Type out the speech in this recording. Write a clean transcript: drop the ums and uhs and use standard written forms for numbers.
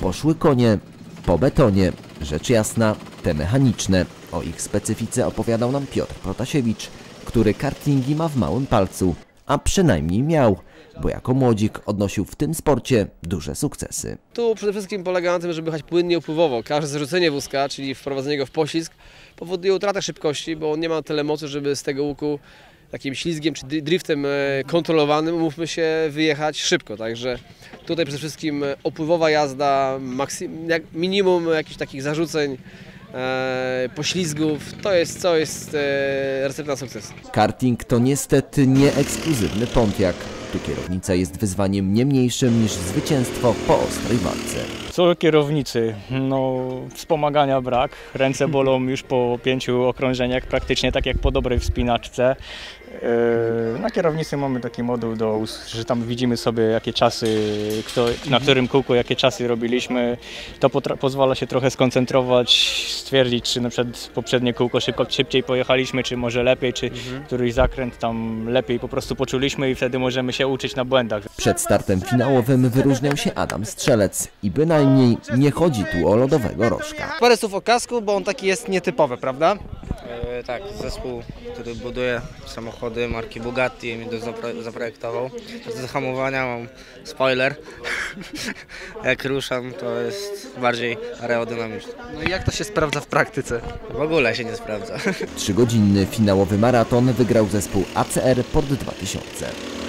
Poszły konie po betonie, rzecz jasna, te mechaniczne. O ich specyfice opowiadał nam Piotr Protasiewicz, który kartingi ma w małym palcu, a przynajmniej miał, bo jako młodzik odnosił w tym sporcie duże sukcesy. Tu przede wszystkim polega na tym, żeby jechać płynnie, upływowo. Każde zrzucenie wózka, czyli wprowadzenie go w poślizg, powoduje utratę szybkości, bo on nie ma tyle mocy, żeby z tego łuku takim ślizgiem czy driftem kontrolowanym, umówmy się, wyjechać szybko. Także tutaj przede wszystkim opływowa jazda, minimum jakichś takich zarzuceń, poślizgów, to jest recepta na sukces. Karting to niestety nie ekskluzywny Pontiac. Tu kierownica jest wyzwaniem nie mniejszym niż zwycięstwo po ostrej walce. Co kierownicy, no wspomagania brak, ręce bolą już po 5 okrążeniach, praktycznie tak jak po dobrej wspinaczce. Na kierownicy mamy taki moduł, że tam widzimy sobie jakie czasy, na którym kółku jakie czasy robiliśmy. To pozwala się trochę skoncentrować, stwierdzić, czy na przykład poprzednie kółko szybciej pojechaliśmy, czy może lepiej, czy któryś zakręt tam lepiej po prostu poczuliśmy i wtedy możemy się uczyć na błędach. Przed startem finałowym wyróżniał się Adam Strzelec i bynajmniej nie chodzi tu o lodowego rożka. Parę słów o kasku, bo on taki jest nietypowy, prawda? Tak, zespół, który buduje samochody marki Bugatti, mi to zaprojektował. Do hamowania mam spoiler. Jak ruszam, to jest bardziej aerodynamiczne. No i jak to się sprawdza w praktyce? W ogóle się nie sprawdza. 3-godzinny finałowy maraton wygrał zespół ACR Port 2000.